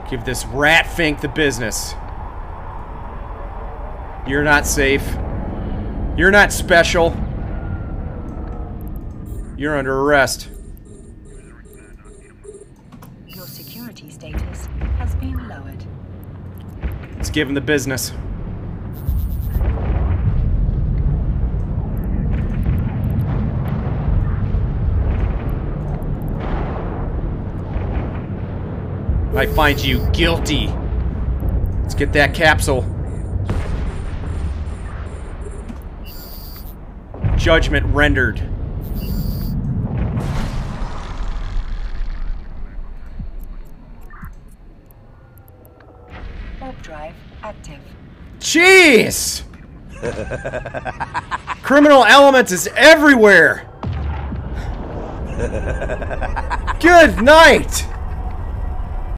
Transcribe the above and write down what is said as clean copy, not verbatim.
Give this rat fink the business. You're not safe. You're not special. You're under arrest. Your security status has been lowered. Let's give him the business. I find you guilty. Let's get that capsule. Judgment rendered. Warp drive active. Jeez! Criminal elements is everywhere. Good night.